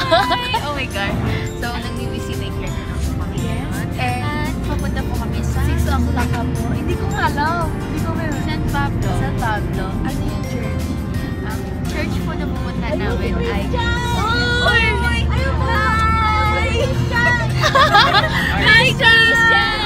Oh my God. So, nag-visiting here na lang po kami ngayon. And papunta po kami sa... Six o'clock po. Hindi ko nga alam. Hindi ko meron. San Pablo. San Pablo. Ano yung church? Ang church po na pupunta namin ay... Uy! Ayun po! Hi, Christian!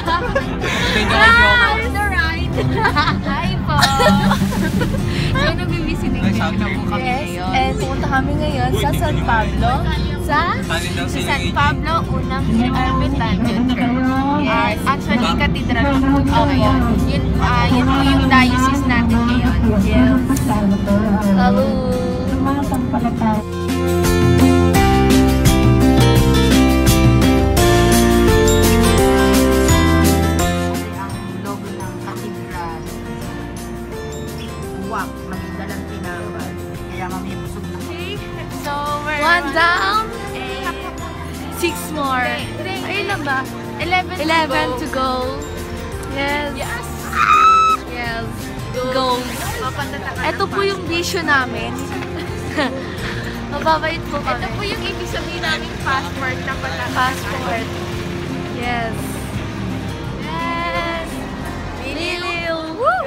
Hi! The ride! Hi po! So, nag-visiting here na po kami ngayon. And pupunta kami ngayon sa San Pablo. Sa San Pablo, unang Ermitanyo Church. Yes. Actually, cathedral po ito ngayon. Yun po yung diocese natin ngayon. yes. Hello! Ang logo ng cathedral. Wow, maganda lang tinawan. Kaya kami busog na. So, we're... One down. 6 more. Ayun lang ba? 11 to go. Yes. Yes! Yes. Go. Ito po yung vision namin. Mababait po kami. Ito po yung ibig sabihin namin passport na pala. Passport. Yes. Yes! Liliw. Woo!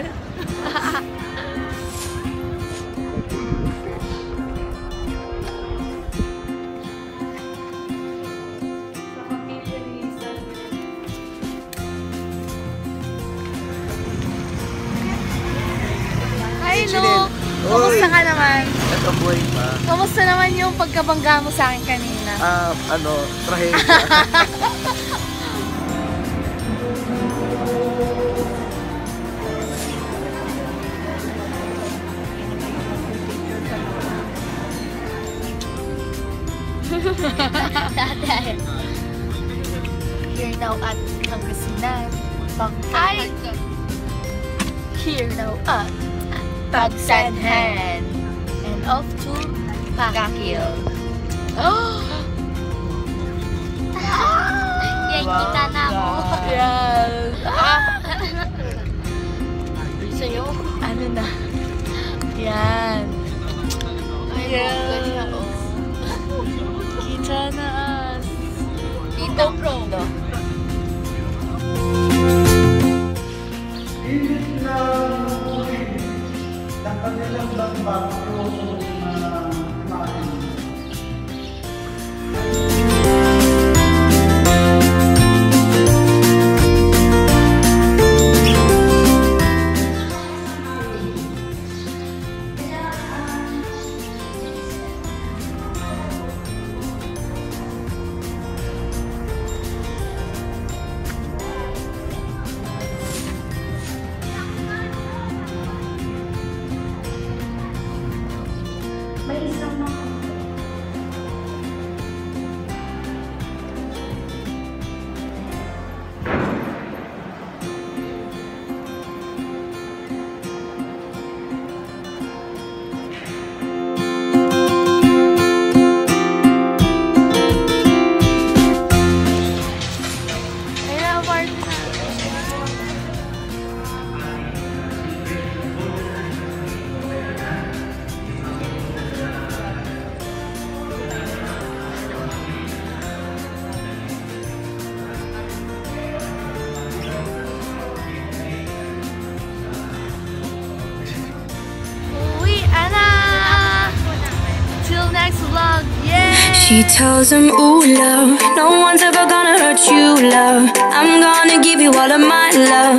Hi, Luke! Kamusta ka naman? Ito buhay pa. Kamusta naman yung pagkabangga mo sa akin kanina? Trahedya. Here now at Pangasinan. Hi! Here now at Pagsanhan. And off to Baguio. Oh! Yan, kita na ako. Yes! Sa'yo? Ano na? Yan. Ayan. Kita na us. Dito, bro. She tells him, ooh, love, no one's ever gonna hurt you, love. I'm gonna give you all of my love.